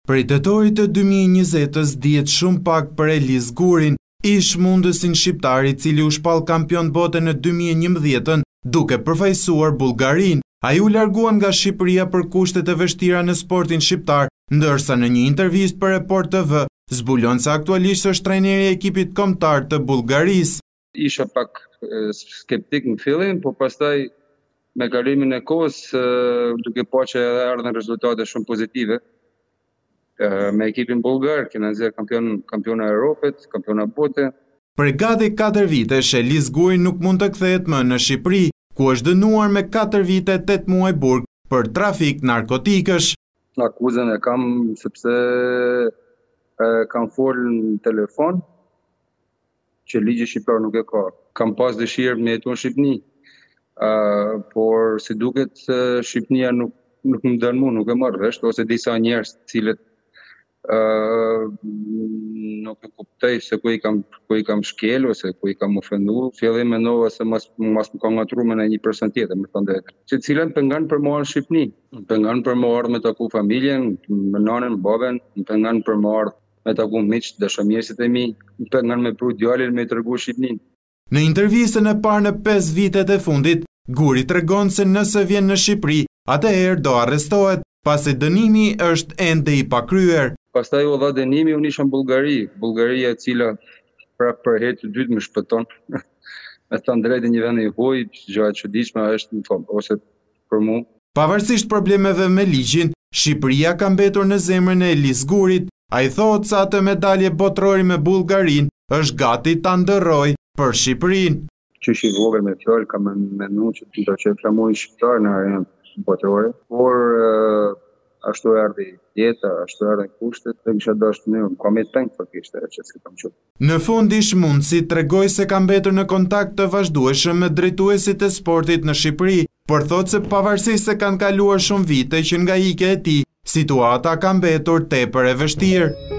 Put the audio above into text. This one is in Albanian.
Prej tetorit të 2020-s dihet shumë pak për Elis Gurin, ish mundësin shqiptar i cili u shpall kampion bote në 2011 duke përfaqësuar Bullgarinë. Ai u larguan nga Shqipëria për kushtet e vështira në sportin shqiptar, ndërsa në një intervistë për Report TV zbulon se aktualisht është trajneri i ekipit kombëtar të Bullgarisë. Isha pak skeptik në fillim, po pastaj me kalimin e kohës, duke pa që erdhen rezultate shumë pozitive me ekipin bullgar, kena nxjerr kampiona e Europës, kampiona bote. Për gati 4 vitesh, Elis Guri nuk mund të kthehet më në Shqipëri, ku është dënuar me 4 vite 8 muaj burg për trafik narkotikësh. Akuzën e kam sepse kam folë në telefon që ligji shqiptar nuk e ka. Kam pas dëshirë me jetu në Shqipni, por si duket Shqipnia nuk më dënë mu, nuk e marrë vesh, ose disa njerëz cilët nuk e kuptoj se ku i kam shkel ose ku i kam ofendu. Fillim mendova se mas më ka ngatruar me një person tjetër, më thënë drejtë. Që cilën pengan për më ardhur në Shqipni, pengan për më ardhur me taku familjen, me nanën, baben, pengan për më ardhur me taku miq, dashamirësit e mi, pengan me pru djalin me tregu Shqipnin. Në intervistën e parë në 5 vitet e fundit, Guri tregon se nëse vjen në Shqipëri, atëherë do arrestohet, pasi dënimi është ende i pakryer. Pastaj u dha dënimi, unë isha në Bullgari, Bullgaria e cila prapë për herë të dytë më shpëton. Me thënë drejtë një vend i huaj, gjë e çuditshme është në fond, ose për mua. Pavarësisht problemeve me ligjin, Shqipëria ka mbetur në zemrën e Elis Gurit. Ai thotë se atë medalje botërore me Bullgarinë është gati ta ndërrojë për Shqipërinë. Qysh i vogël me fjalë kam menduar që do të flamoj shqiptar në arenën botërore, por ashtu erdhi jeta, ashtu erdhi kushtet, dhe kisha dashur në komet tank për kishte që s'kam qenë. Në fund ish mundsi tregoi se ka mbetur në kontakt të vazhdueshëm me drejtuesit e sportit në Shqipëri, por thotë se pavarësisht se kanë kaluar shumë vite që nga ikja e tij, situata ka mbetur tepër e vështirë.